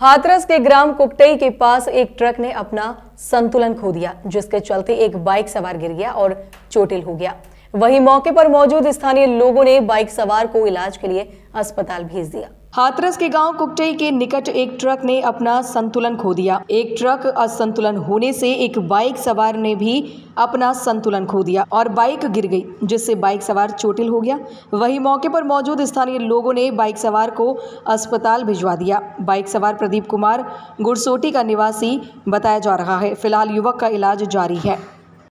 हाथरस के ग्राम कुकटई के पास एक ट्रक ने अपना संतुलन खो दिया, जिसके चलते एक बाइक सवार गिर गया और चोटिल हो गया। वहीं मौके पर मौजूद स्थानीय लोगों ने बाइक सवार को इलाज के लिए अस्पताल भेज दिया। हाथरस के गांव कुकटई के निकट एक ट्रक ने अपना संतुलन खो दिया। एक ट्रक असंतुलन होने से एक बाइक सवार ने भी अपना संतुलन खो दिया और बाइक गिर गई, जिससे बाइक सवार चोटिल हो गया। वहीं मौके पर मौजूद स्थानीय लोगों ने बाइक सवार को अस्पताल भिजवा दिया। बाइक सवार प्रदीप कुमार गुरसोटी का निवासी बताया जा रहा है। फिलहाल युवक का इलाज जारी है।